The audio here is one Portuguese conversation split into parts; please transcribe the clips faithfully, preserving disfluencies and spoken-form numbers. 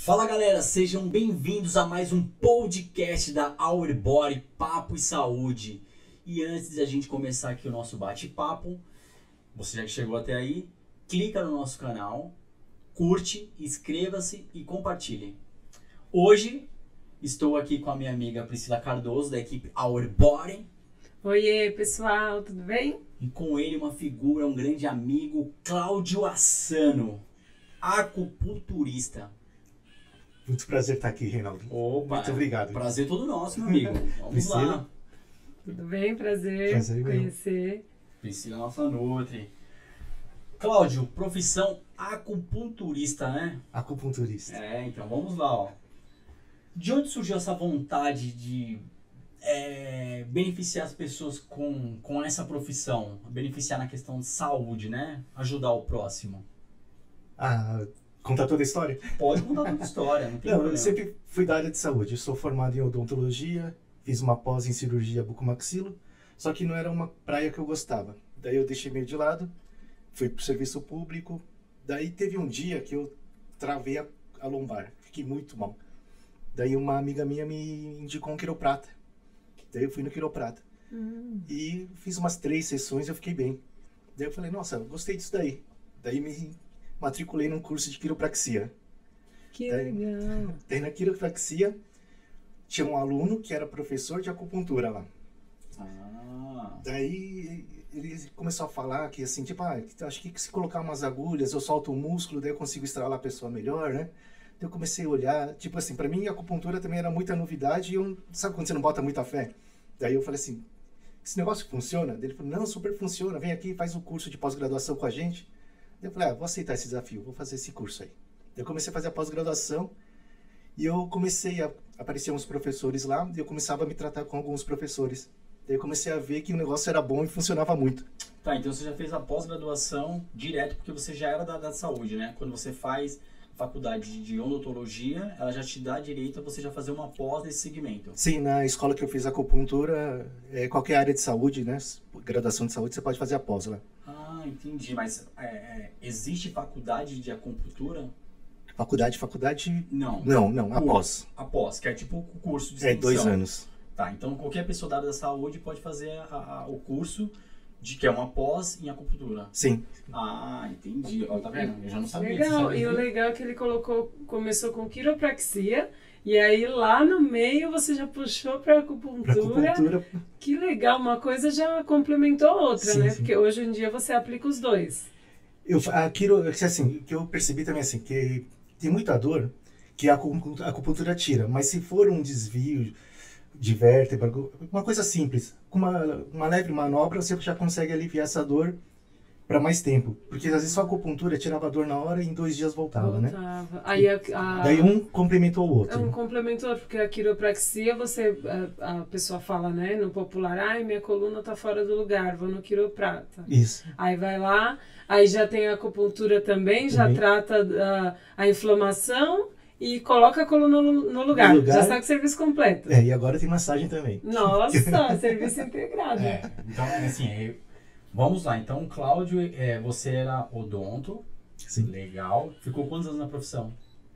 Fala galera, sejam bem-vindos a mais um podcast da Our Body, Papo e Saúde. E antes de a gente começar aqui o nosso bate-papo, você já que chegou até aí, clica no nosso canal, curte, inscreva-se e compartilhe. Hoje estou aqui com a minha amiga Priscila Cardoso, da equipe Our Body. Oiê pessoal, tudo bem? E com ele uma figura, um grande amigo, Cláudio Assano, acupunturista. Muito prazer estar aqui, Reinaldo. Opa, muito obrigado. Prazer todo nosso, meu amigo. Vamos Priscila. lá. Tudo bem? Prazer, Prazer conhecer. Priscila, nossa Nutri. Cláudio, profissão acupunturista, né? Acupunturista. É, então vamos lá, ó. De onde surgiu essa vontade de é, beneficiar as pessoas com, com essa profissão? Beneficiar na questão de saúde, né? Ajudar o próximo. Ah, contar toda a história? Pode contar toda a história, não tem Não, problema. eu sempre fui da área de saúde. Eu sou formado em odontologia, fiz uma pós em cirurgia bucomaxilo, só que não era uma praia que eu gostava. Daí eu deixei meio de lado, fui pro serviço público. Daí teve um dia que eu travei a, a lombar, fiquei muito mal. Daí uma amiga minha me indicou um quiroprata. Daí eu fui no quiroprata. Hum. E fiz umas três sessões e eu fiquei bem. Daí eu falei, nossa, eu gostei disso daí. Daí me matriculei num curso de quiropraxia. Que Daí, legal. daí na quiropraxia tinha um aluno que era professor de acupuntura lá. Ah, Daí ele começou a falar que assim, tipo, ah, acho que se colocar umas agulhas, eu solto o músculo, daí eu consigo estralar a pessoa melhor, né? Daí eu comecei a olhar, tipo assim, pra mim a acupuntura também era muita novidade e eu, sabe quando você não bota muita fé? Daí eu falei assim, esse negócio funciona? Daí ele falou, não, super funciona, vem aqui, faz um curso de pós-graduação com a gente. Daí eu falei, ah, vou aceitar esse desafio, vou fazer esse curso aí. Daí eu comecei a fazer a pós-graduação e eu comecei a aparecer uns professores lá e eu começava a me tratar com alguns professores. Daí eu comecei a ver que o negócio era bom e funcionava muito. tá, então você já fez a pós-graduação direto porque você já era da, da saúde, né? Quando você faz faculdade de odontologia, ela já te dá direito a você já fazer uma pós nesse segmento. Sim, na escola que eu fiz acupuntura, é, qualquer área de saúde, né? Graduação de saúde, você pode fazer a pós lá. Ah, entendi. Mas é, é, existe faculdade de acupuntura? Faculdade, faculdade... Não. Não, não, a Curso. pós. A pós, que é tipo o curso de É, extensão. dois anos. Tá, então qualquer pessoa da área da saúde pode fazer a, a, o curso de que é uma pós em acupuntura. Sim. Ah, entendi. Ó, tá vendo? Eu já não sabia. Você Legal. sabia E o disso? legal é que ele colocou, começou com quiropraxia e aí lá no meio você já puxou para Pra acupuntura. acupuntura, Que legal, uma coisa já complementou a outra, Sim, né? sim. Porque hoje em dia você aplica os dois. eu, a quiro, assim, o que eu percebi também, assim, que tem muita dor que a acupuntura, a acupuntura tira, mas se for um desvio de vértebra, uma coisa simples, com uma, uma leve manobra você já consegue aliviar essa dor para mais tempo. Porque às vezes só a acupuntura tirava a dor na hora e em dois dias voltava, né? Voltava. Aí a, a... Daí um complementou o É outro. um complementor, porque a quiropraxia, você, a, a pessoa fala, né, no popular, ai, minha coluna tá fora do lugar, vou no quiroprata. Isso. Aí vai lá, aí já tem a acupuntura também, já Também. trata a, a inflamação e coloca a coluna no, no lugar. No lugar. Já está com o serviço completo. É, e agora tem massagem também. Nossa, serviço integrado. É, então, assim, é, vamos lá. Então, Cláudio, é, você era odonto, Sim. legal. Ficou quantos anos na profissão?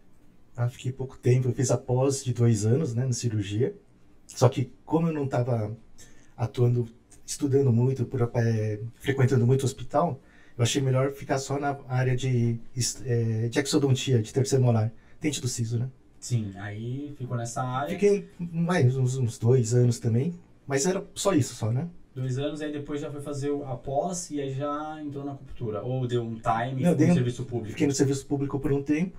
Ah, fiquei pouco tempo, eu fiz a pós de dois anos, né, na cirurgia. Só que como eu não estava atuando, estudando muito, por, é, frequentando muito hospital, eu achei melhor ficar só na área de, é, de exodontia, de terceiro molar. Dente do siso, né? Sim, aí ficou nessa área. Fiquei mais uns, uns dois anos também, mas era só isso, só, né? Dois anos, aí depois já foi fazer o- a pós e aí já entrou na acupuntura. Ou deu um time Não, no dei um- serviço público. Fiquei no serviço público por um tempo.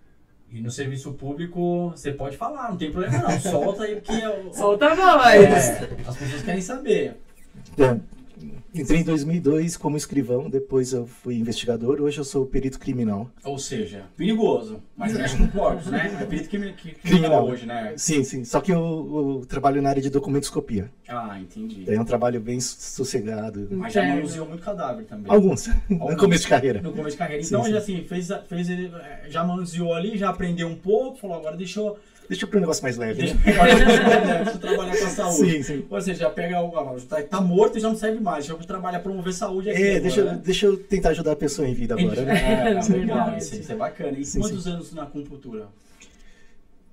E no serviço público, você pode falar, não tem problema não. Solta aí, porque eu- Solta a voz. é, as pessoas querem saber. É, entrei em dois mil e dois como escrivão, depois eu fui investigador, hoje eu sou perito criminal. Ou seja, perigoso, mas mexe com corpos, né? É perito crimi- que- criminal Criminal. hoje, né? Sim, sim, só que eu, eu trabalho na área de documentoscopia. Ah, entendi. Daí é um trabalho bem sossegado. Mas já Entendo. manuseou muito cadáver também. Alguns, no Alguns. começo de carreira. No começo de carreira. Sim, Então, sim. ele assim, fez, fez, eh, já manuseou ali, já aprendeu um pouco, falou, agora deixa eu, Deixa eu para um negócio mais leve, deixa né? eu, agora deixa eu, deixa eu trabalhar com a saúde. Sim, sim. Ou seja, já pega o. ah, Tá, tá morto e já não serve mais. Deixa eu trabalhar, promover saúde aqui. É, agora, deixa, eu- né? deixa eu tentar ajudar a pessoa em vida agora, né? É, É legal, verdade. isso, isso é bacana. E Sim, quantos anos na acupuntura?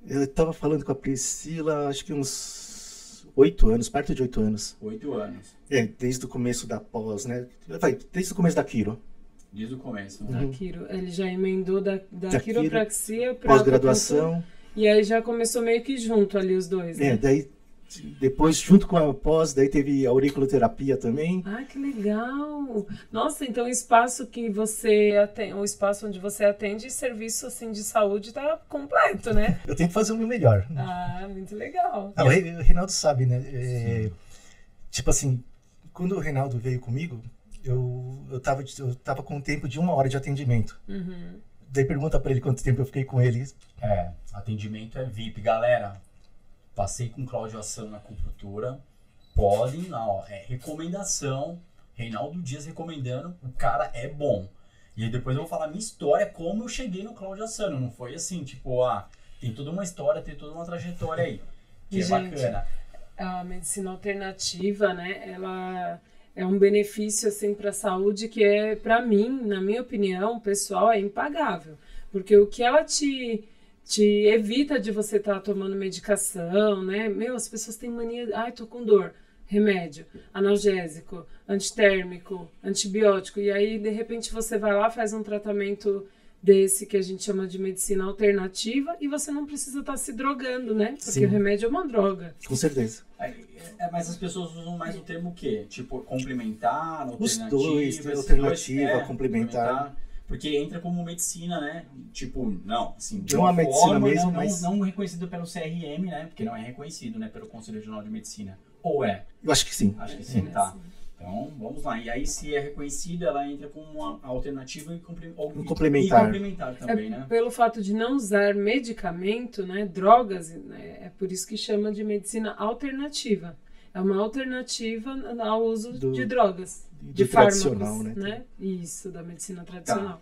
Eu tava falando com a Priscila, acho que uns oito anos, perto de oito anos. Oito anos. É, desde o começo da pós, né? Vai, desde o começo da Quiro. Desde o começo, Da né? Uhum. quiro. Ele já emendou da, da, Da quiropraxia para Pós-graduação. E aí já começou meio que junto ali os dois, É, né? daí, depois, junto com a pós, daí teve a auriculoterapia também. Ah, que legal! Nossa, então o espaço que você atende, o espaço onde você atende serviço assim de saúde tá completo, né? Eu tenho que fazer o meu melhor. Ah, muito legal. Ah, o Re- o Reinaldo sabe, né? É, tipo assim, quando o Reinaldo veio comigo, eu, eu, tava, eu tava com um tempo de uma hora de atendimento. Uhum. Daí pergunta pra ele quanto tempo eu fiquei com ele. É, atendimento é V I P. Galera, passei com Cláudio Assano na acupuntura. Podem lá, ó. É recomendação. Reinaldo Dias recomendando. O cara é bom. E aí depois eu vou falar a minha história, como eu cheguei no Cláudio Assano. Não foi assim, tipo, ah, tem toda uma história, tem toda uma trajetória aí. Que é Gente, bacana. a medicina alternativa, né? Ela é um benefício assim para a saúde que é, para mim, na minha opinião, pessoal, é impagável, porque o que ela te te evita de você estar tomando medicação, né? Meu, as pessoas têm mania, ai, tô com dor, remédio, analgésico, antitérmico, antibiótico, e aí de repente você vai lá, faz um tratamento desse que a gente chama de medicina alternativa e você não precisa estar se drogando, né? Porque Sim. o remédio é uma droga. Com certeza. Aí, é, mas as pessoas usam mais o termo o quê? Tipo, complementar, Os alternativa. dois, esses né? dois, Alternativa, é, complementar. Porque entra como medicina, né? Tipo, não, assim, de Não uma a medicina forma, mesmo, não, mas- não, não reconhecido pelo C R M, né? Porque não é reconhecido, né? Pelo Conselho Regional de Medicina. Ou é? Eu acho que sim. Acho que sim, É, tá. sim. Então, vamos lá. E aí, se é reconhecida, ela entra como uma alternativa e, comple- ou- Um complementar. e complementar também, É né? pelo fato de não usar medicamento, né, drogas, né, é por isso que chama de medicina alternativa. É uma alternativa ao uso Do- de drogas, do de fármacos, tradicional, né? né? Isso, da medicina tradicional.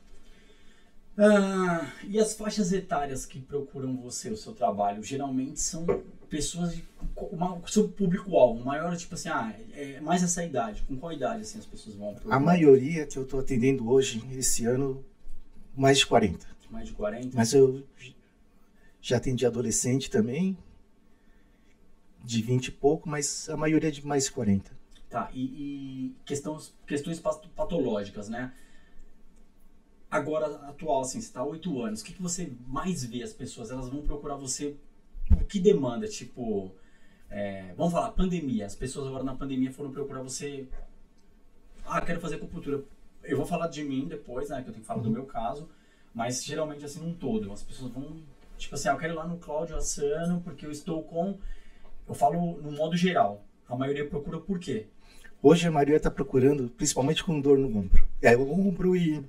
Ah, e as faixas etárias que procuram você, o seu trabalho, geralmente são pessoas de uma, o seu público-alvo, maior, tipo assim, ah, é mais essa idade. Com qual idade assim as pessoas vão procurar? A maioria que eu estou atendendo hoje, esse ano, mais de quarenta. Mais de quarenta? Mas eu já atendi adolescente também, de vinte e pouco, mas a maioria é de mais de quarenta. Tá, e, e questões, questões pato- patológicas, né? Agora, atual, assim, você tá há oito anos, o que, que você mais vê as pessoas? Elas vão procurar você por que demanda? Tipo, é, vamos falar, pandemia. As pessoas agora na pandemia foram procurar você. Ah, quero fazer acupuntura. Eu vou falar de mim depois, né? Que eu tenho que falar do meu caso. Mas geralmente, assim, num todo. As pessoas vão, tipo assim, ah, eu quero ir lá no Cláudio Assano porque eu estou com. Eu falo no modo geral. A maioria procura por quê? Hoje a maioria está procurando, principalmente com dor no ombro. É, o ombro e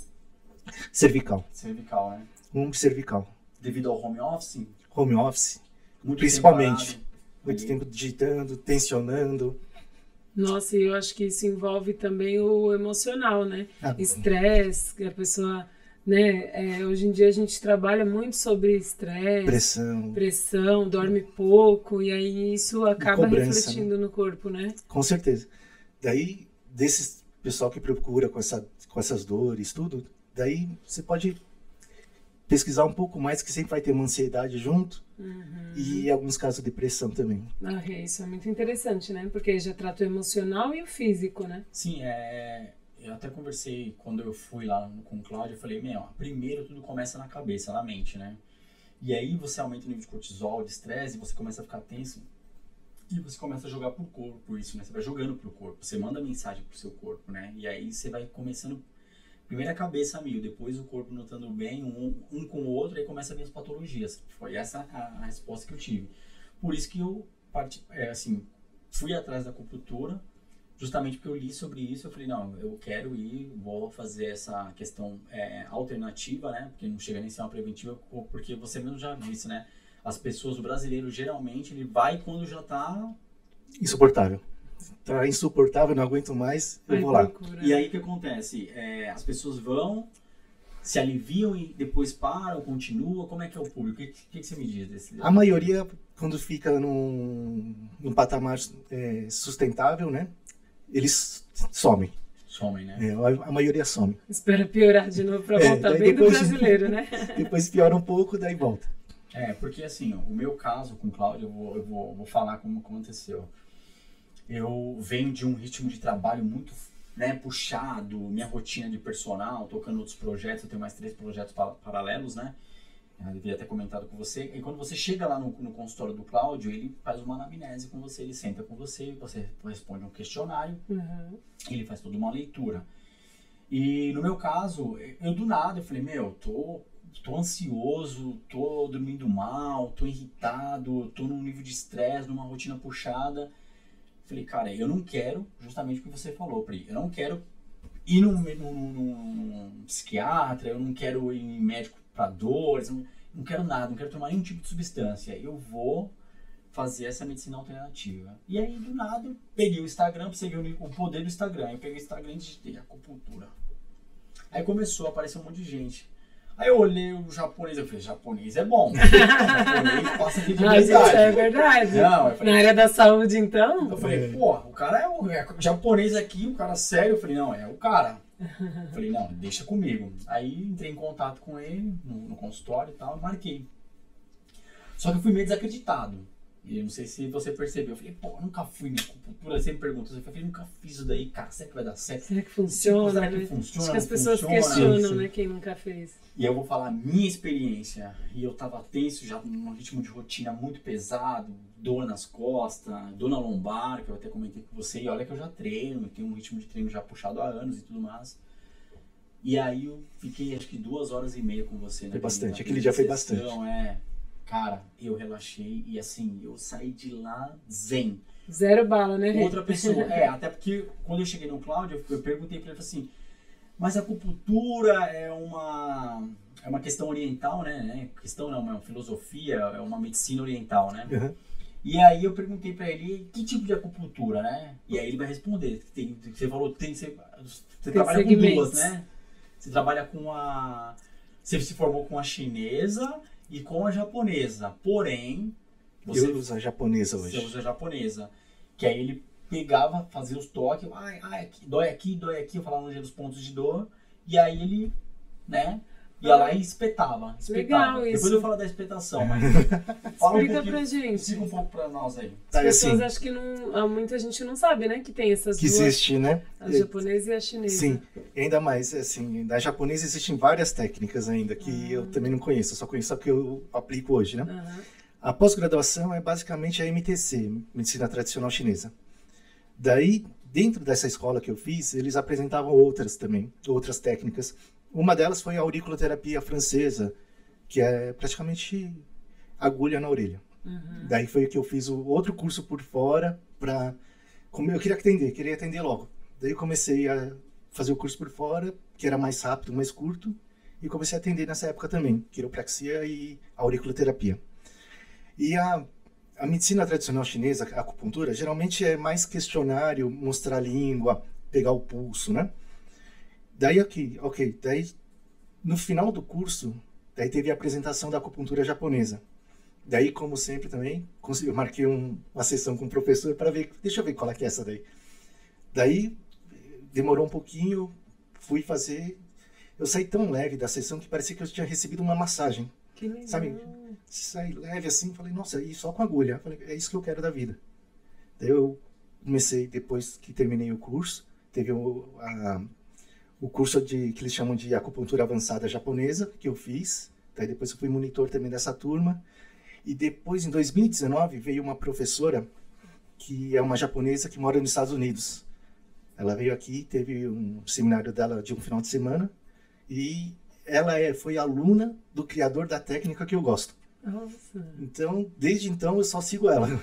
cervical. Cervical, né? Ombro e cervical. Devido ao home office, Home office, muito principalmente. tempo parado. Muito Aí, tempo digitando, tensionando. Nossa, e eu acho que isso envolve também o emocional, né? Ah, Estresse, que a pessoa, né? é, hoje em dia a gente trabalha muito sobre estresse, pressão. pressão, dorme pouco, e aí isso acaba cobrança, refletindo no corpo, né? Com certeza. Daí, desses pessoal que procura com, essa, com essas dores, tudo, daí você pode pesquisar um pouco mais, que sempre vai ter uma ansiedade junto, Uhum. e em alguns casos depressão também. Ah, é, isso é muito interessante, né? Porque já trata o emocional e o físico, né? Sim, é, eu até conversei quando eu fui lá no- com o Cláudio, eu falei, meu, primeiro tudo começa na cabeça, na mente, né? E aí você aumenta o nível de cortisol, de estresse, e você começa a ficar tenso, e você começa a jogar pro corpo isso, né? Você vai jogando pro corpo, você manda mensagem pro seu corpo, né? E aí você vai começando, primeiro a cabeça a mil, depois o corpo notando bem, um, um com o outro, aí começa a vir as patologias. Foi essa a, a resposta que eu tive. Por isso que eu, parti, é, assim, fui atrás da acupuntura, justamente porque eu li sobre isso, eu falei, não, eu quero ir, vou fazer essa questão é, alternativa, né? Porque não chega nem a ser uma preventiva, porque você mesmo já disse, né? As pessoas, o brasileiro, geralmente, ele vai quando já tá... Insuportável. Tá insuportável, não aguento mais, eu Ai, vou lá. procura. E aí o que acontece? É, as pessoas vão, se aliviam e depois param, continuam, como é que é o público? O que, que, que você me diz desse? A maioria, quando fica num, num patamar é, sustentável, né, eles somem. Somem, né? É, a, a maioria some. Espera piorar de novo pra É, voltar daí bem do depois- brasileiro, né? Depois piora um pouco, daí volta. É, porque assim, o meu caso com o Cláudio, eu vou, eu vou, vou falar como aconteceu. Eu venho de um ritmo de trabalho muito, né, puxado, minha rotina de personal, tocando outros projetos, eu tenho mais três projetos pa- paralelos, né? Eu devia ter comentado com você. E quando você chega lá no, no consultório do Cláudio, ele faz uma anamnese com você, ele senta com você, você responde um questionário, Uhum. ele faz toda uma leitura. E no meu caso, eu do nada, eu falei, meu, tô, tô ansioso, tô dormindo mal, tô irritado, tô num nível de estresse, numa rotina puxada. Falei, cara, eu não quero, justamente o que você falou, Pri, eu não quero ir num, num, num, num psiquiatra, eu não quero ir em médico para dores, não, não quero nada, não quero tomar nenhum tipo de substância. Eu vou fazer essa medicina alternativa. E aí, do nada, eu peguei o Instagram, pra você ver o poder do Instagram. Eu peguei o Instagram e digitei acupuntura. Aí começou a aparecer um monte de gente. Aí eu olhei o japonês, eu falei, japonês é bom. Japonês passa aqui de Ah, gente, verdade. é verdade. Não, eu falei, Na área da saúde, então? eu falei, pô, o cara é o é japonês aqui, o cara sério. Eu falei, não, é o cara. Eu falei, não, deixa comigo. Aí entrei em contato com ele no, no consultório e tal, marquei. Só que eu fui meio desacreditado. E eu não sei se você percebeu. Eu falei, pô, eu nunca fui na acupuntura, sempre pergunto. Eu falei, nunca fiz isso daí, cara, será que vai dar certo? Será que funciona? Será que né? funciona? Acho que as Não pessoas funciona? questionam, Sim. né? Quem nunca fez. E eu vou falar a minha experiência. E eu tava tenso, já num ritmo de rotina muito pesado, dor nas costas, dor na lombar, que eu até comentei com você. E olha que eu já treino, tenho um ritmo de treino já puxado há anos e tudo mais. E aí eu fiquei acho que duas horas e meia com você. Foi bastante, naquele aquele dia foi sessão, bastante. É, cara, eu relaxei e assim, eu saí de lá zen. Zero bala, né, Rê? Outra pessoa, é, até porque quando eu cheguei no Cláudio, eu perguntei pra ele assim, mas a acupuntura é uma, é uma questão oriental, né? Questão não, é uma filosofia, é uma medicina oriental, né? Uhum. E aí eu perguntei pra ele que tipo de acupuntura, né? E aí ele vai responder. Tem, você falou, tem, você, você trabalha com segmentos. duas, né? Você trabalha com a... Você se formou com a chinesa e com a japonesa. Porém, você, Eu uso a japonesa você hoje. usa a japonesa. Que aí ele pegava, fazia os toques. Ai, ai, aqui, dói aqui, dói aqui. Eu falava onde eram os pontos de dor. E aí ele, né? Ia Ah, lá e espetava. espetava. legal Depois isso. eu falo da espetação, mas... fala um Explica pouquinho, pra gente. explica um pouco pra nós aí. As Tá, pessoas assim, acham que não... ah, muita gente não sabe, né? Que tem essas que duas. existe, né? A japonesa e a chinesa. Sim, e ainda mais, assim, da japonesa existem várias técnicas ainda que Ah. eu também não conheço, eu só conheço a que eu aplico hoje, né? Aham. A pós-graduação é basicamente a M T C, Medicina Tradicional Chinesa. Daí, dentro dessa escola que eu fiz, eles apresentavam outras também, outras técnicas. Uma delas foi a auriculoterapia francesa, que é praticamente agulha na orelha. Uhum. Daí foi que eu fiz o outro curso por fora para, como eu queria atender, queria atender logo. Daí eu comecei a fazer o curso por fora, que era mais rápido, mais curto, e comecei a atender nessa época também, quiropraxia e auriculoterapia. E a, a medicina tradicional chinesa, a acupuntura, geralmente é mais questionário, mostrar a língua, pegar o pulso, né? Daí aqui, ok, daí no final do curso, daí teve a apresentação da acupuntura japonesa. Daí, como sempre também, consegui, eu marquei um, uma sessão com o professor para ver, deixa eu ver qual é que é essa daí. Daí, demorou um pouquinho, fui fazer, eu saí tão leve da sessão que parecia que eu tinha recebido uma massagem. Que legal. Sabe? Saí leve assim, falei, nossa, e só com agulha. Falei, é isso que eu quero da vida. Daí eu comecei, depois que terminei o curso, teve o, a, o curso de, que eles chamam de acupuntura avançada japonesa, que eu fiz. Daí depois eu fui monitor também dessa turma. E depois, em dois mil e dezenove, veio uma professora, que é uma japonesa que mora nos Estados Unidos. Ela veio aqui, teve um seminário dela de um final de semana, e ela é, foi aluna do criador da técnica que eu gosto. Nossa. Então, desde então, eu só sigo ela.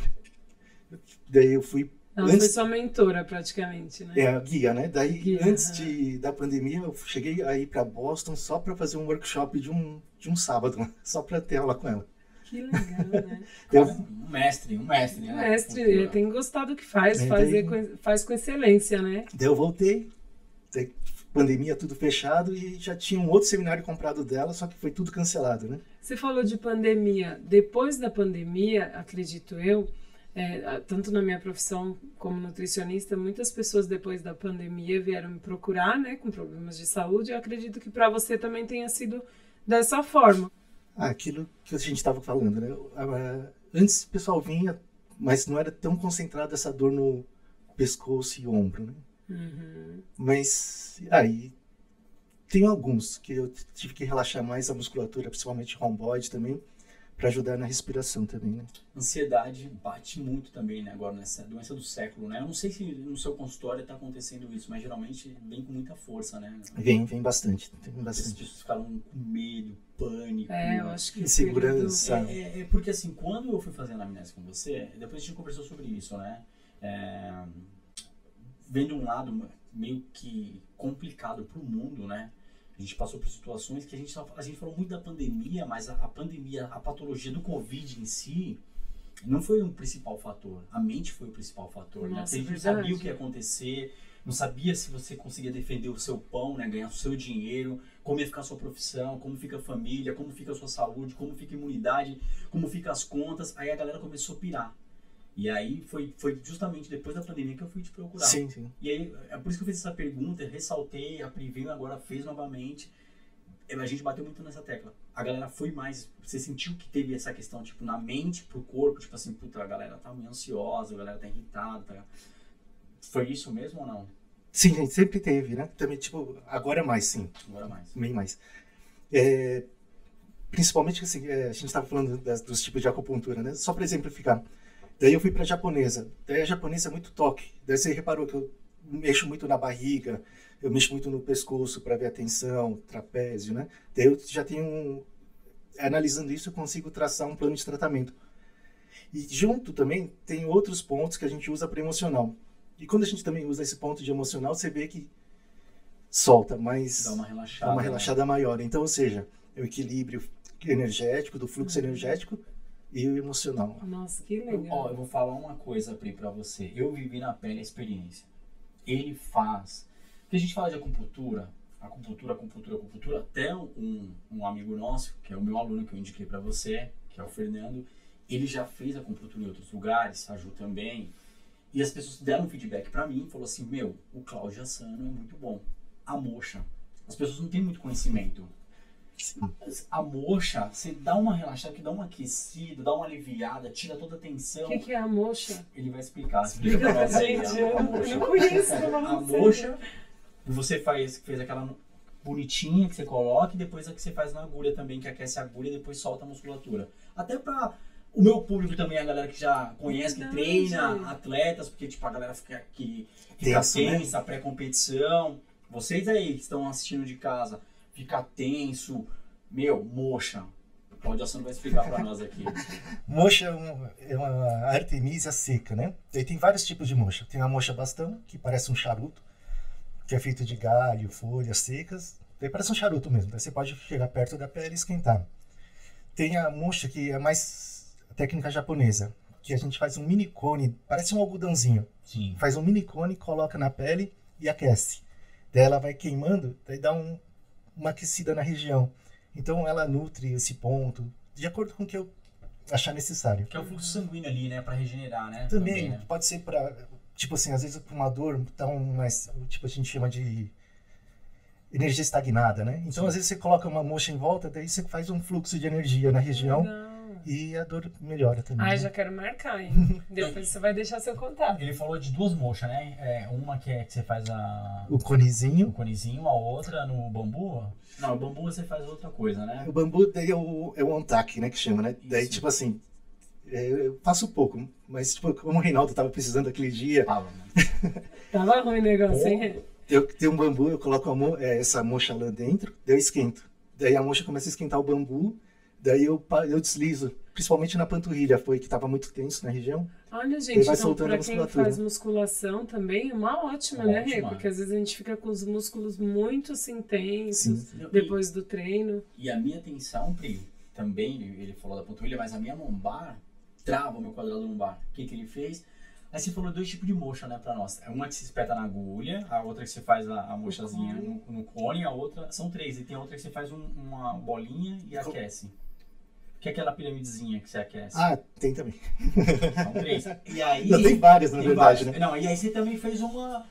Daí eu fui... Ela antes, foi sua mentora, praticamente, né? é a guia, né? Daí, Guia, antes aham. de, da pandemia, eu cheguei a ir para Boston só para fazer um workshop de um, de um sábado, só para ter aula com ela. Que legal, né? Eu, Um mestre, um mestre, né? Mestre, Acupuntura. tem que gostar do que faz, É, fazer daí- com, faz com excelência, né? daí eu voltei, daí, pandemia tudo fechado, e já tinha um outro seminário comprado dela, só que foi tudo cancelado, né? Você falou de pandemia. Depois da pandemia, acredito eu, é, tanto na minha profissão como nutricionista, muitas pessoas depois da pandemia vieram me procurar, né, com problemas de saúde. Eu acredito que para você também tenha sido dessa forma. Ah, aquilo que a gente estava falando, né? Ah, antes o pessoal vinha, mas não era tão concentrada essa dor no pescoço e ombro, né? Uhum. Mas aí tem alguns que eu tive que relaxar mais a musculatura, principalmente rhomboide também, para ajudar na respiração também, né? Ansiedade bate muito também, né, agora nessa doença do século, né? Eu não sei se no seu consultório está acontecendo isso, mas geralmente vem com muita força, né? Vem, vem bastante, tem As bastante. pessoas ficaram com medo, pânico. É, eu acho que o Insegurança. período- É, é, é porque assim, quando eu fui fazer a anamnese com você, depois a gente conversou sobre isso, né? É, vendo um lado meio que complicado pro mundo, né? A gente passou por situações que a gente, a gente falou muito da pandemia, mas a, a pandemia, a patologia do Covid em si, não foi um principal fator. A mente foi o principal fator, né? Nossa, A gente não verdade. sabia o que ia acontecer, não sabia se você conseguia defender o seu pão, né? Ganhar o seu dinheiro, como ia ficar a sua profissão, como fica a família, como fica a sua saúde, como fica a imunidade, como fica as contas. Aí a galera começou a pirar. E aí foi, foi justamente depois da pandemia que eu fui te procurar. Sim, sim. E aí, é por isso que eu fiz essa pergunta, ressaltei, a Pri veio agora, fez novamente. A gente bateu muito nessa tecla. A galera foi mais... Você sentiu que teve essa questão, tipo, na mente pro corpo, tipo assim, puta, a galera tá meio ansiosa, a galera tá irritada, tá... Foi isso mesmo ou não? Sim, gente, sempre teve, né? Também, tipo, agora mais, sim. Agora mais. Bem mais. É, principalmente, assim, é, a gente estava falando das, dos tipos de acupuntura, né? Só para exemplificar. Daí eu fui para a japonesa. Daí a japonesa é muito toque. Daí você reparou que eu mexo muito na barriga, eu mexo muito no pescoço para ver a tensão, trapézio, né? Daí eu já tenho um... Analisando isso, eu consigo traçar um plano de tratamento. E junto também tem outros pontos que a gente usa para emocional. E quando a gente também usa esse ponto de emocional, você vê que solta, mas Dá uma relaxada. dá uma né? relaxada maior. Então, ou seja, é o equilíbrio energético, do fluxo Uhum. energético e o emocional. Nossa, que Eu, legal. ó, eu vou falar uma coisa, Pri, pra você. Eu vivi na pele a experiência. Ele faz... Porque a gente fala de acupuntura, acupuntura, acupuntura, acupuntura, até um, um amigo nosso, que é o meu aluno que eu indiquei pra você, que é o Fernando, ele já fez acupuntura em outros lugares, a Ju também, e as pessoas deram um feedback pra mim, falou assim, meu, o Cláudio Assano é muito bom. A moxa, as pessoas não têm muito conhecimento. A moxa, você dá uma relaxada, que dá uma aquecida, dá uma aliviada, tira toda a tensão. O que, que é a moxa? Ele vai explicar, explica pra nós aí. Gente, a- eu a não, moxa. eu não conheço. eu A não sei. moxa, você faz, fez aquela bonitinha que você coloca e depois a que você faz na agulha também, que aquece a agulha e depois solta a musculatura. Até pra o meu público também, a galera que já conhece, que Verdade. treina atletas, porque tipo, a galera fica, que, fica Tenso, né? tensa, pré-competição. Vocês aí que estão assistindo de casa, fica tenso, meu, moxa. O Cláudio Assano vai explicar pra nós aqui. Moxa é, um- é uma artemisia seca, né? Daí tem vários tipos de moxa. Tem a moxa bastão, que parece um charuto, que é feito de galho, folhas secas. Daí parece um charuto mesmo. Daí você pode chegar perto da pele e esquentar. Tem a moxa que é mais a técnica japonesa, que a gente faz um mini cone, parece um algodãozinho. Sim. Faz um mini cone, coloca na pele e aquece. Daí ela vai queimando, daí dá um, uma aquecida na região. Então ela nutre esse ponto, de acordo com o que eu achar necessário. Que é o fluxo sanguíneo ali, né? Pra regenerar, né? Também, né? pode ser para, tipo assim, às vezes para uma dor tão mais, tipo a gente chama de energia estagnada, né? Então Sim. às vezes você coloca uma moxa em volta, daí você faz um fluxo de energia na região Legal. e a dor melhora também. Ai, né? já quero marcar, hein? Depois você vai deixar seu contato. Ele falou de duas mochas, né? É, uma que é que você faz a, O o conezinho, conezinho, a outra no bambu. Não, o bambu você faz outra coisa, né? o bambu daí é o, é o ontak, né, que chama, né? Daí Isso. tipo assim, é, eu faço pouco, mas tipo, como o Reinaldo tava precisando aquele dia, Fala, né? Tava ruim o negócio, hein? eu tenho um bambu, eu coloco a mo- é, essa mocha lá dentro, daí eu esquento. Daí a mocha começa a esquentar o bambu, daí eu, pa- eu deslizo, principalmente na panturrilha, foi que estava muito tenso na região. Olha, Ele gente, vai então soltando pra a quem musculatura. faz musculação também, uma ótima, né, Rê? Ótima. Porque às vezes a gente fica com os músculos muito assim, tensos Sim. depois do treino. E, e a minha tensão, Pri, também, ele, ele falou da panturrilha, mas a minha lombar trava o meu quadrado lombar. O que que ele fez? Aí você falou dois tipos de mocha, né, pra nós. É uma que se espeta na agulha, a outra que você faz a, a mochazinha cone. no, no cone, a outra... São três, e tem outra que você faz um- uma bolinha e aquece. Que é aquela piramidezinha que você aquece. Ah, tem também. São três. E aí... Não, tem várias, na tem verdade, várias. né? Não, e aí você também fez uma...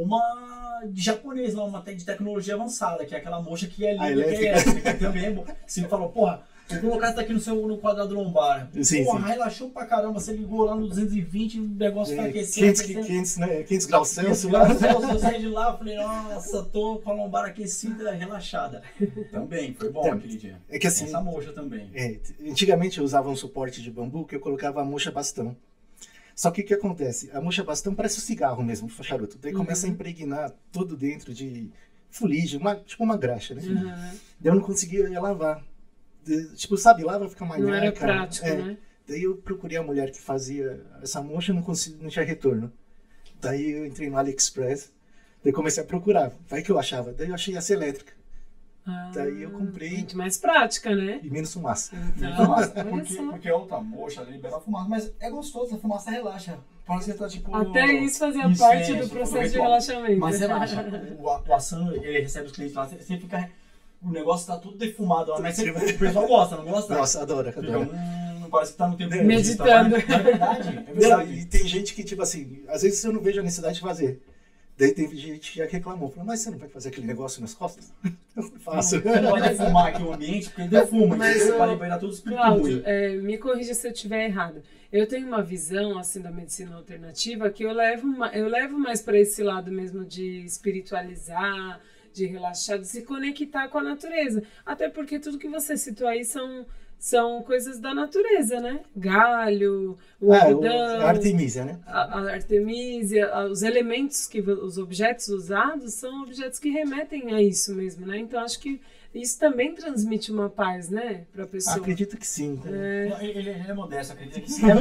Uma de japonês lá, uma te- de tecnologia avançada, que é aquela mocha que é Ah, linda, que é elétrica. elétrica, que também é boa. Você falou, porra, Vou colocar isso aqui no seu no quadrado lombar. Sim, Porra, sim. relaxou pra caramba. Você ligou lá no duzentos e vinte, o negócio tá É, aquecendo. quinhentos, aquecendo. quinhentos, né? quinhentos graus Celsius. Graças a Deus, eu saí de lá, falei, nossa, tô com a lombar aquecida, relaxada. Também, foi bom Então, aquele dia. é que assim- Essa mocha também. É, antigamente eu usava um suporte de bambu que eu colocava a mocha bastão. Só que o que acontece? A mocha bastão parece um cigarro mesmo, um charuto. Daí começa a impregnar tudo dentro de fuligem, uma, tipo uma graxa, né? Uhum. Daí eu não conseguia lavar. De- tipo, sabe, lava fica mais Não era nhaca. prático, É. né? Daí eu procurei a mulher que fazia essa mocha e não, consegui, não tinha retorno. Daí eu entrei no AliExpress, daí comecei a procurar. Vai que eu achava. Daí eu achei essa elétrica. Ah, Daí eu comprei. Muito mais prática, né? E menos fumaça. Então, Fumaça, olha porque, só. porque a outra mocha ela libera a fumaça, mas é gostoso, a fumaça relaxa. Parece que você tá tipo. Até isso fazia Isso, parte é, do isso, processo de ritual. relaxamento. Mas relaxa, o, o Assan, ele recebe os clientes lá, você você fica. O negócio tá tudo defumado lá, mas você, o pessoal gosta, não gosta? Nossa, adoro, Fica, adoro. hum, parece que tá no tempo de Meditando. Tá, é verdade, é Não, verdade. e tem gente que, tipo assim, às vezes eu não vejo a necessidade de fazer. Daí tem gente que já reclamou. Falou, mas você não vai fazer aquele negócio nas costas? Eu faço. Você não vai defumar aqui o ambiente, porque ele defuma. Mas, Mas eu ô, falei pra ele dar tudo espírito Cláudio, ruim. é, me corrija se eu estiver errada. Eu tenho uma visão assim da medicina alternativa que eu levo, ma- eu levo mais para esse lado mesmo de espiritualizar, de relaxar, de se conectar com a natureza. Até porque tudo que você citou aí são, são coisas da natureza, né? Galho, o Ah, o, algodão, a Artemisia, né? a, a artemisia, a- os elementos, que vo- os objetos usados são objetos que remetem a isso mesmo, né? Então acho que isso também transmite uma paz, né, para a pessoa. Acredito que sim. Não, Ele, ele- ele é modesto, acredita que sim.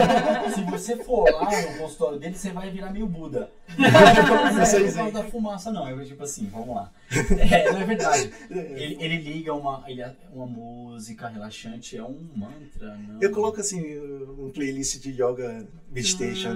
É, se você for lá no consultório dele, você vai virar meio Buda. Não é Sei, por sei. causa da fumaça, não. Eu, tipo assim, vamos lá. É, não é verdade. Ele, ele liga uma, ele, uma música relaxante, é um mantra, não? Eu coloco assim um playlist de yoga meditation.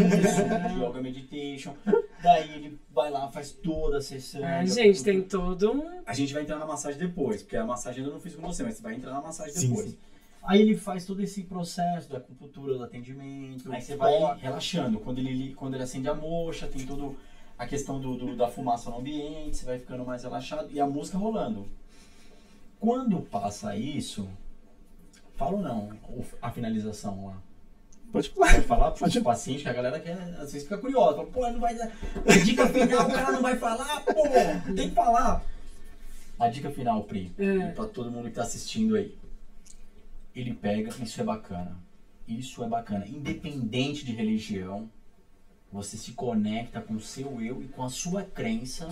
Ah. Isso, yoga meditation. Daí ele vai lá, faz toda a sessão. Ai, gente, tem todo um... A gente vai entrar na massagem depois, porque a massagem eu não fiz com você, mas você vai entrar na massagem Sim, depois. sim. Aí ele faz todo esse processo da acupuntura, do atendimento, aí você vai relaxando. Quando ele, quando ele acende a mocha, tem toda a questão do, do- da fumaça no ambiente, você vai ficando mais relaxado e a música rolando. Quando passa isso, fala ou não o- a finalização lá? Pode falar. Pode falar para os pacientes, que a galera quer, às vezes fica curiosa. Fala, pô, não vai dar. A dica final, o cara não vai falar, pô, tem que falar. A dica final, Pri, É. para todo mundo que tá assistindo aí. Ele pega, isso é bacana. Isso é bacana. Independente de religião, você se conecta com o seu eu e com a sua crença.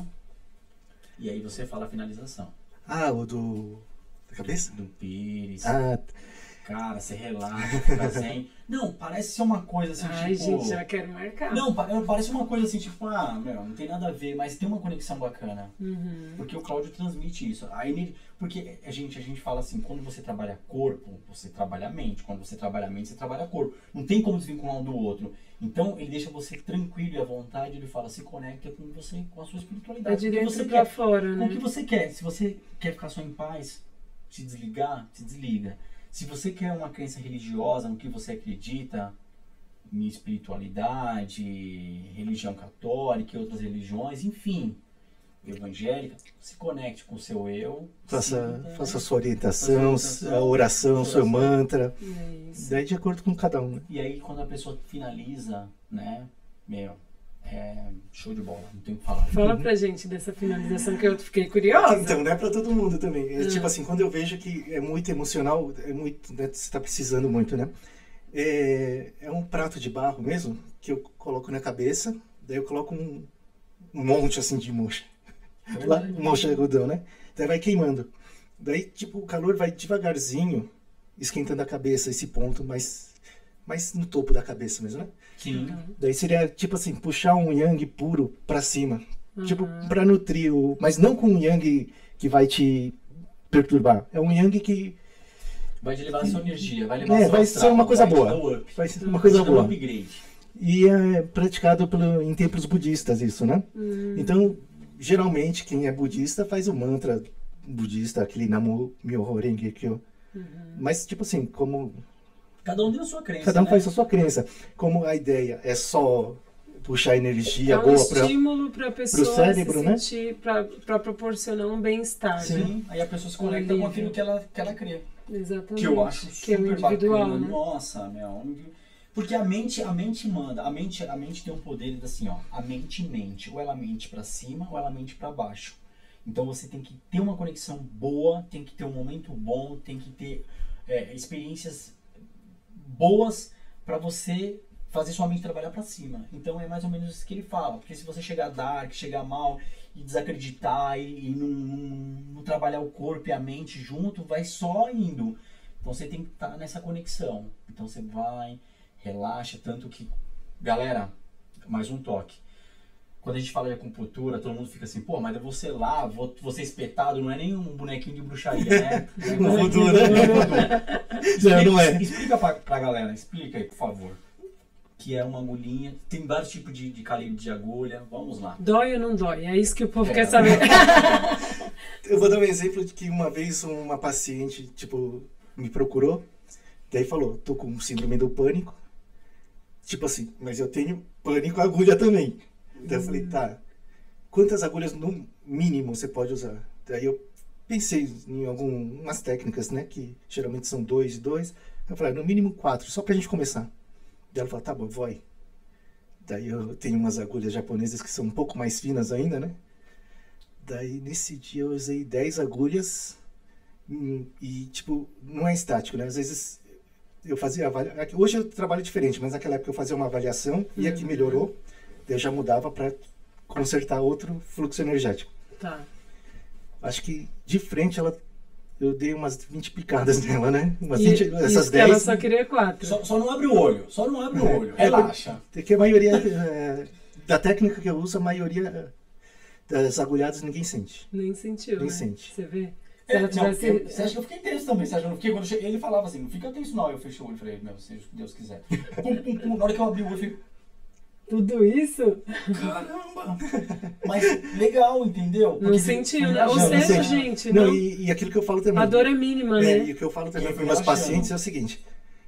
E aí você fala a finalização. Ah, o do. Da cabeça? Do Pires. Ah, Cara, você relaxa, fica zen. Não, parece ser uma coisa assim, Ai, tipo... gente, já quero marcar. Não, pa- parece uma coisa assim, tipo, ah, meu, não tem nada a ver, mas tem uma conexão bacana. Uhum. Porque o Cláudio transmite isso. A ener- Porque a gente, a gente fala assim, quando você trabalha corpo, você trabalha a mente. Quando você trabalha a mente, você trabalha corpo. Não tem como desvincular um do outro. Então, ele deixa você tranquilo e à vontade. Ele fala, se conecta com você, com a sua espiritualidade. É de com o que dentro você pra quer. fora, Com né? o que você quer. Se você quer ficar só em paz, se desligar, se desliga. Se você quer uma crença religiosa, no que você acredita, em espiritualidade, religião católica e outras religiões, enfim, evangélica, se conecte com o seu eu. faça, sinta, faça a né? sua orientação, Faça a a oração, sua seu oração. mantra. É isso. Daí de acordo com cada um, né? E aí, quando a pessoa finaliza, né, meu, é show de bola, não tem o que falar. Fala pra gente dessa finalização que eu fiquei curiosa. Então, não é pra todo mundo também. É, Hum. Tipo assim, quando eu vejo que é muito emocional, é muito, né, você tá precisando muito, né? É, é um prato de barro mesmo, que eu coloco na cabeça, daí eu coloco um, um monte assim de mocha. Lá, mocha de algodão, né? Daí vai queimando. Daí, tipo, o calor vai devagarzinho esquentando a cabeça, esse ponto mais, mais no topo da cabeça mesmo, né? Sim. Daí seria, tipo assim, puxar um yang puro pra cima. Tipo, Uhum. pra nutrir o... Mas não com um yang que vai te perturbar. É um yang que Vai te levar a sua energia, vai levar É, seu vai astral, ser uma coisa vai te boa. dar o up. vai ser uma Vai coisa te dar um boa. upgrade. E é praticado pelo, em templos budistas isso, né? Hum. Então, geralmente, quem é budista faz o mantra budista, aquele Namo Myoho Renge Kyo. Uhum. Mas, tipo assim, como Cada um tem a sua crença, cada um né? faz a sua crença. Como a ideia é só puxar energia É um boa para estímulo para a pessoa cérebro, se né? sentir, para proporcionar um bem-estar. né? Sim, aí a pessoa se conecta Um com alívio. aquilo que ela, que ela crê. Exatamente. Que eu acho que é o super individual, bacana. né? Nossa, meu. Porque a mente, a mente manda, a mente, a mente tem um poder assim, ó, a mente mente, ou ela mente pra cima ou ela mente pra baixo. Então você tem que ter uma conexão boa, tem que ter um momento bom, tem que ter é, experiências boas pra você fazer sua mente trabalhar pra cima. Então é mais ou menos isso que ele fala, porque se você chegar dark, chegar mal e desacreditar e, e não, não, não trabalhar o corpo e a mente junto, vai só indo. Então você tem que estar nessa conexão. Então você vai, relaxa, tanto que... Galera, mais um toque. Quando a gente fala de acupuntura, todo mundo fica assim, pô, mas eu vou ser lá, vou, vou ser espetado, não é nem um bonequinho de bruxaria, né? No voodoo, né? Explica, Não, não é. explica pra, pra galera, explica aí, por favor. Que é uma agulhinha, tem vários tipos de, de calibre de agulha, vamos lá. Dói ou não dói? É isso que o povo É. quer saber. Eu vou dar um exemplo de que uma vez uma paciente, tipo, me procurou, daí falou, tô com síndrome do pânico. Tipo assim, mas eu tenho pânico à agulha também. Daí eu falei, tá, quantas agulhas no mínimo você pode usar? Daí eu pensei em algumas técnicas, né, que geralmente são dois e dois. Eu falei, no mínimo quatro, só pra gente começar. Daí ela falou, tá bom, vai. Daí eu tenho umas agulhas japonesas que são um pouco mais finas ainda, né? Daí nesse dia eu usei dez agulhas e, e, tipo, não é estático, né? Às vezes eu fazia avaliação. Hoje eu trabalho diferente, mas naquela época eu fazia uma avaliação e a que melhorou, daí eu já mudava para consertar outro fluxo energético. Tá. Acho que de frente ela. Eu dei umas vinte picadas nela, né? Umas E, vinte, essas isso que ela dez. só queria quatro. Só, só não abre o olho, só não abre o olho, É, relaxa. Porque a maioria é, da técnica que eu uso, a maioria das agulhadas ninguém sente. Nem sentiu, Nem né? sente. Você vê? Se É, ela não, tivesse... eu- você acha que eu fiquei tenso também? Você acha que eu não fiquei? Quando eu cheguei, ele falava assim, não fica tenso não. Eu fechei o olho e falei, meu, seja o que Deus quiser. Pum, pum, pum. Na hora que eu abri o olho, eu falei, Tudo isso? caramba! Mas legal, entendeu? Não Porque sentiu, você né? Ou relaxa, não seja, sente. gente, Não, não... e, e aquilo que eu falo também. a dor é mínima, É, né? e o que eu falo também Eu para fui meus relaxando. pacientes é o seguinte: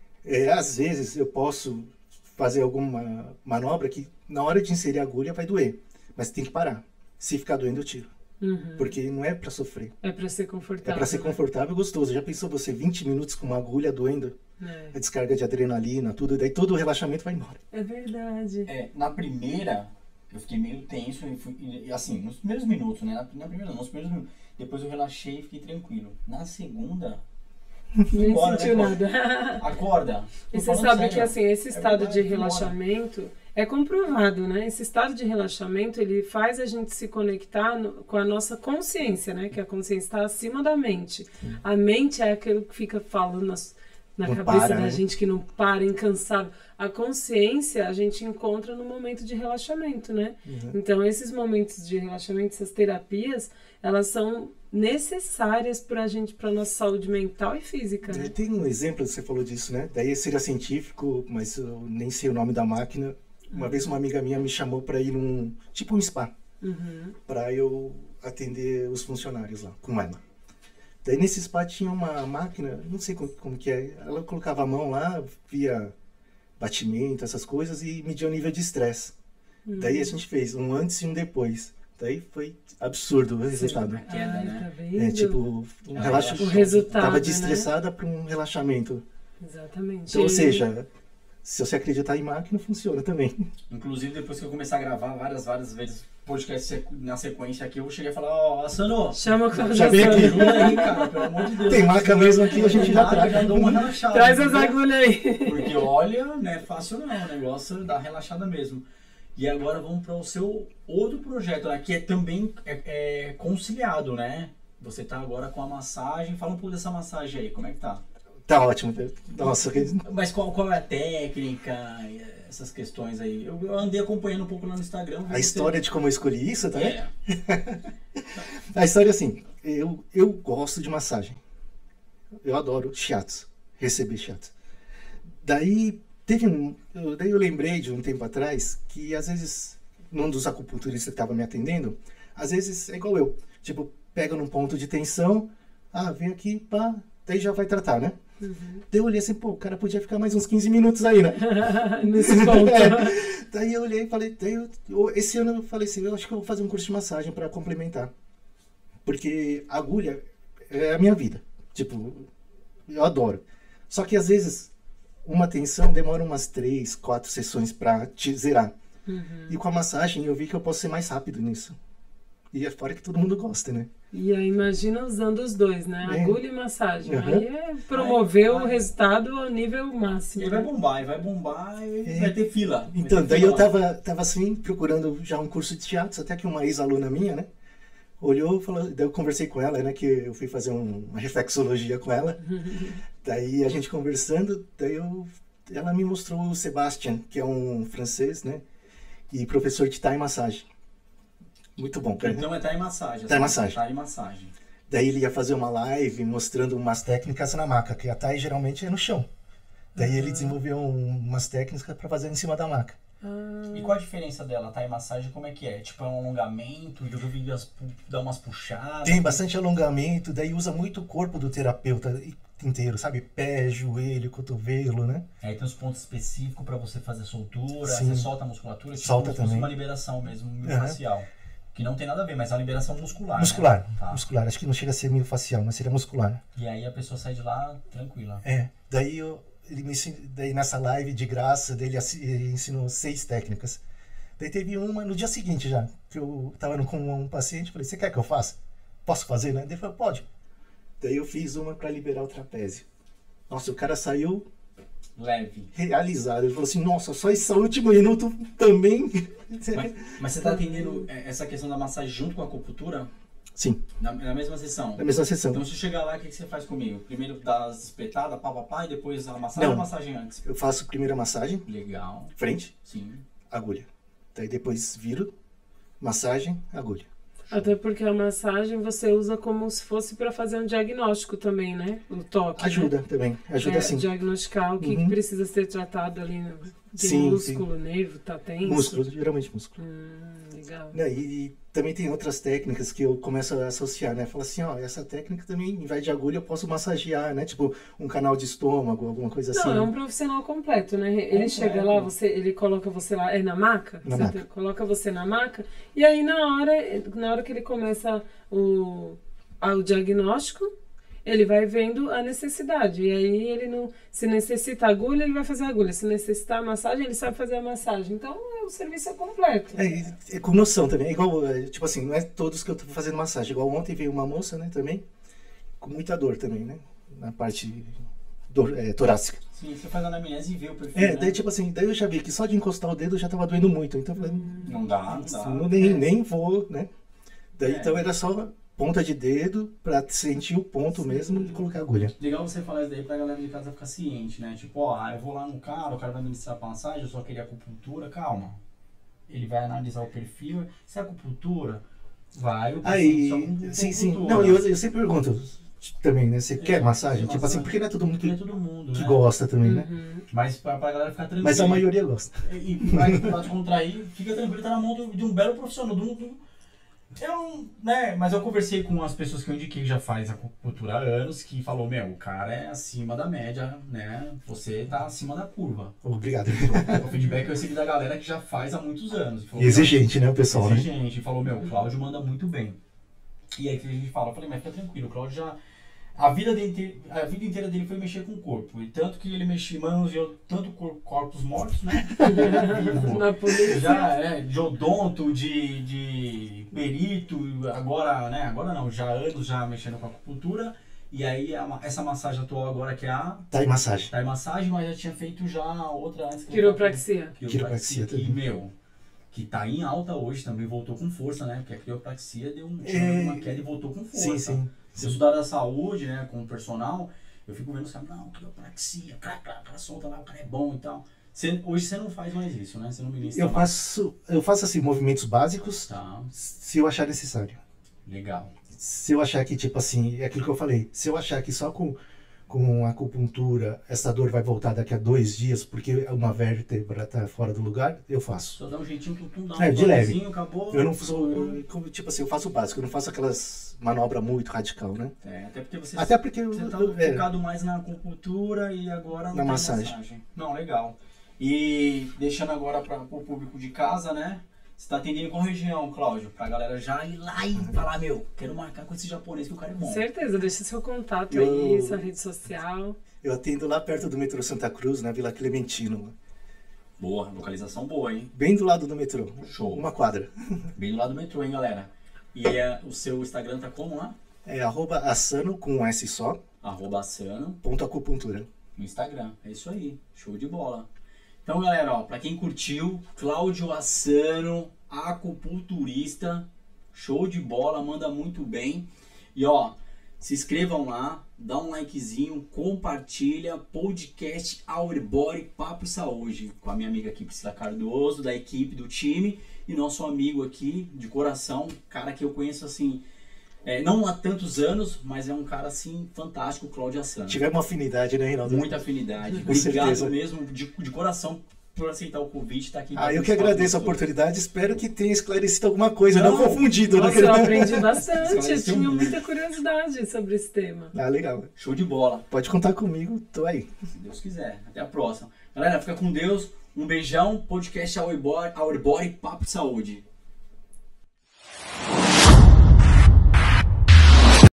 é, às vezes eu posso fazer alguma manobra que na hora de inserir a agulha vai doer, mas tem que parar. Se ficar doendo, eu tiro. Uhum. Porque não é para sofrer, É pra ser confortável. é para ser né? confortável e gostoso. Já pensou você vinte minutos com uma agulha doendo? É. A descarga de adrenalina, tudo, daí todo o relaxamento vai embora. É verdade. É, na primeira, eu fiquei meio tenso, e fui, e, assim, nos primeiros minutos, né? Na, na primeira não, nos primeiros minutos. Depois eu relaxei e fiquei tranquilo. Na segunda, fui Nem embora, sentiu né, nada. acorda. E Tô você falando sabe sério. que assim, esse É estado verdade, de fui embora. relaxamento é comprovado, né? Esse estado de relaxamento, ele faz a gente se conectar no- com a nossa consciência, né? Que a consciência está acima da mente. A mente é aquilo que fica falando nas- na Não cabeça para, da né? gente, que não para, incansável. A consciência a gente encontra no momento de relaxamento, né? Uhum. Então, esses momentos de relaxamento, essas terapias, elas são necessárias para a gente, para nossa saúde mental e física, né? Tem um exemplo, você falou disso, né? Daí seria científico, mas eu nem sei o nome da máquina. Uma vez uma amiga minha me chamou para ir num, tipo um spa, Uhum. para eu atender os funcionários lá, com ela. Daí nesse spa tinha uma máquina, não sei como, como que é, ela colocava a mão lá, via batimento, essas coisas, e media o nível de estresse. Daí a gente fez um antes e um depois. Daí foi absurdo o resultado. A queda, Ai, né? tá vendo? É tipo, um Ah, relaxa... o resultado, Tava né? de estressada para um relaxamento. Exatamente. Então, ou E- seja, se você acreditar em máquina, funciona também. Inclusive, depois que eu começar a gravar várias, várias vezes podcast sequ- na sequência aqui, eu vou chegar e falar, ó, Asano, Chama o Já vem aqui. ajuda aí, cara, pelo amor de Deus. Tem marca mesmo aqui, a gente já Marca, traz. já dou uma relaxada. Traz as entendeu? agulhas aí. Porque olha, não é fácil não, o negócio dá relaxada mesmo. E agora vamos para o seu outro projeto, né, que é também é, é conciliado, né? Você tá agora com a massagem, fala um pouco dessa massagem aí, como é que tá? Tá ótimo. Nossa, que- Mas qual, qual é a técnica, essas questões aí? Eu, eu andei acompanhando um pouco lá no Instagram. vi a você- história de como eu escolhi isso, tá? É, A história é assim, eu, eu gosto de massagem. Eu adoro shiatsu, receber shiatsu. Daí, teve um, eu, daí eu lembrei de um tempo atrás que às vezes, num dos acupunturistas que estava me atendendo, às vezes é igual eu, tipo, pega num ponto de tensão, ah, vem aqui, pá, daí já vai tratar, né? Uhum. Daí eu olhei assim, pô, o cara podia ficar mais uns quinze minutos aí, né? Nesse ponto. Daí eu olhei e falei, daí eu- eu- esse ano eu falei assim, eu acho que eu vou fazer um curso de massagem para complementar. Porque a agulha é a minha vida. Tipo, eu adoro. Só que às vezes uma tensão demora umas três, quatro sessões pra te zerar. Uhum. E com a massagem eu vi que eu posso ser mais rápido nisso. E é fora que todo mundo gosta, né? E aí imagina usando os dois, né? É. Agulha e massagem. Uhum. Aí é promover Aí o vai. resultado ao nível máximo. Ele vai né? bombar, e vai bombar e É. vai ter fila. Vai Então, ter daí fila eu lá. tava, tava assim, procurando já um curso de teatro, até que uma ex-aluna minha, né? Olhou e falou, daí eu conversei com ela, né? Que eu fui fazer um- uma reflexologia com ela. Daí a gente conversando, daí eu, ela me mostrou o Sebastian, que é um francês, né? E professor de Thai massagem. Muito bom, cara. Então é Thai massagem. Thai assim, massagem. Thai massagem. Daí ele ia fazer uma live mostrando umas técnicas na maca, que a Thai geralmente é no chão. Daí ele desenvolveu um- umas técnicas para fazer em cima da maca. Ah, E qual a diferença dela, Thai massagem, como é que é? Tipo, é um alongamento, eu vi as pu- dar umas puxadas. Tem bastante alongamento, daí usa muito o corpo do terapeuta inteiro, sabe? Pé, joelho, cotovelo, né? Aí tem os pontos específicos pra você fazer soltura, Sim. você solta a musculatura, tipo Solta como se fosse também. uma liberação mesmo, Aham. facial. Que não tem nada a ver, mas é uma liberação muscular. Muscular, Né? Tá. muscular. Acho que não chega a ser miofascial, mas seria muscular. E aí a pessoa sai de lá tranquila. É, daí eu, ele me ensin- daí nessa live de graça dele assi- ele ensinou seis técnicas. Daí teve uma no dia seguinte já, que eu tava com um paciente, falei, você quer que eu faça? Posso fazer, né? Daí ele falou, pode. Daí eu fiz uma para liberar o trapézio. Nossa, o cara saiu Leve. realizado. Ele falou assim, nossa, só esse último minuto também. Mas, mas você tá atendendo é, essa questão da massagem junto com a acupuntura? Sim, Na, na mesma sessão? na mesma sessão. Então se eu chegar lá, o que, que você faz comigo? Primeiro dá as espetadas, pá, pá, pá, e depois a massagem Não. ou a massagem antes? Eu faço primeiro a massagem, Legal. frente, Sim. agulha. Daí depois viro, massagem, agulha. até porque a massagem você usa como se fosse para fazer um diagnóstico também, né? O toque. Ajuda Né? também, ajuda É, sim. diagnosticar o que, Uhum. que precisa ser tratado ali no de Sim, músculo, nervo, tá tenso. Músculo, geralmente músculo. Hum, legal. Né, E, e também tem outras técnicas que eu começo a associar, né? Fala assim, ó, essa técnica também, em vez de agulha, eu posso massagear, né? Tipo, um canal de estômago, alguma coisa Não, assim. é um profissional completo, né? Ele Completo. chega lá, você, ele coloca você lá, é na maca? Na Você maca. te- coloca você na maca, e aí na hora, na hora que ele começa o, a- o diagnóstico, ele vai vendo a necessidade. E aí ele não. Se necessita agulha, ele vai fazer agulha. Se necessitar massagem, ele sabe fazer a massagem. Então é, o serviço é completo. É, e- é com noção também. É igual, é, tipo assim, não é todos que eu tô fazendo massagem. Igual ontem veio uma moça, né, também, com muita dor também, né? Na parte dor, é, torácica. Sim, você faz a anamnese e vê o perfil, É, né? daí tipo assim, daí eu já vi que só de encostar o dedo já tava doendo muito. Então eu falei, Não dá, não dá. não, nem, nem vou, né? Daí É. então era só ponta de dedo pra sentir o ponto mesmo e colocar a agulha. Legal você falar isso daí pra galera de casa ficar ciente, né? Tipo, ó, ah, eu vou lá no cara, o cara vai ministrar pra massagem, eu só queria acupuntura, calma. Ele vai analisar o perfil, se é acupuntura, vai o Aí, paciente só com sim, sim. acupuntura. Não, eu, eu sempre pergunto também, né? Você quer massagem? quer Tipo assim, porque não é todo mundo Porque que, é todo mundo, que né? gosta também, né? Uhum. Mas pra, pra galera ficar tranquila. Mas a maioria gosta. E, e pra pra descontrair, fica tranquilo, tá na mão do- de um belo profissional. De um, de um- eu, né, mas eu conversei com as pessoas que eu indiquei que já faz acupuntura há anos, que falou, meu, o cara é acima da média, né? Você tá acima da curva. Obrigado. O feedback que eu recebi da galera que já faz há muitos anos. Falou, E exigente, né, o pessoal, né? Exigente. Falou, meu, o Cláudio manda muito bem. E aí que a gente fala, eu falei, mas fica tranquilo, o Cláudio já... A vida, dele, a vida inteira dele foi mexer com o corpo. E tanto que ele mexia, manuseou tanto cor- corpos mortos, né? Vivo. Na polícia. Já é, de odonto, de, de perito, agora, né? Agora não, já há anos já mexendo com acupuntura. E aí a ma- essa massagem atual agora que é a Tá em massagem. Thai massagem, mas já tinha feito já outra antes. que- Quiropraxia. Quiropraxia que, também. meu, que tá em alta hoje também, voltou com força, né? Porque a quiropraxia deu um, tinha É. uma queda e voltou com força. Sim, sim. Eu sou da área da saúde, né, com o personal, eu fico vendo os caras, não, quiropraxia, cara, cara, cara solta lá, o cara é bom e tal. Você, hoje você não faz mais isso, né? Você não ministra Eu mais. faço, eu faço assim, movimentos básicos, Tá, se eu achar necessário. legal. Se eu achar que, tipo assim, é aquilo que eu falei, se eu achar que só com, com a acupuntura essa dor vai voltar daqui a dois dias porque uma vértebra tá fora do lugar, eu faço. Só dá um jeitinho, tum, tum, dá um É, de leve. toquezinho, acabou. Eu não sou, eu, como, tipo assim, eu faço o básico, eu não faço aquelas manobras muito radical, né? É, até porque você, Até porque eu, você tá eu- é, focado mais na acupuntura e agora Na tem massagem. Não, legal. E deixando agora para o público de casa, né? Você tá atendendo qual região, Cláudio? Pra galera já ir lá e falar, meu, quero marcar com esse japonês que o cara é bom. Certeza, deixa seu contato Eu- aí, sua rede social. Eu atendo lá perto do metrô Santa Cruz, na Vila Clementino. Lá. Boa, localização boa, hein? Bem do lado do metrô. Show. Uma quadra. Bem do lado do metrô, hein, galera? E é, o seu Instagram tá como lá? É arroba assano com um S só, Arroba Assano ponto acupuntura. no Instagram. É isso aí. Show de bola. Então, galera, ó, pra quem curtiu, Cláudio Assano, acupunturista, show de bola, manda muito bem. E ó, se inscrevam lá, dá um likezinho, compartilha, podcast Our Body Papo e Saúde, com a minha amiga aqui, Priscila Cardoso, da equipe, do time, e nosso amigo aqui, de coração, cara que eu conheço assim, é, não há tantos anos, mas é um cara assim, fantástico, Cláudio Assano. Tivemos uma afinidade, né, Reinaldo? Muita afinidade. Com Obrigado certeza. mesmo, de, de coração, por aceitar o convite e estar aqui. Ah, eu que batendo agradeço a papo com você. oportunidade. Espero que tenha esclarecido alguma coisa, não, Não. confundido. Nossa, né? eu aprendi bastante, eu Esclareceu tinha muito. muita curiosidade sobre esse tema. Ah, legal. Show de bola. Pode contar comigo, tô aí. Se Deus quiser. Até a próxima. Galera, fica com Deus. Um beijão. Podcast Our Body, Our Body Papo de Saúde.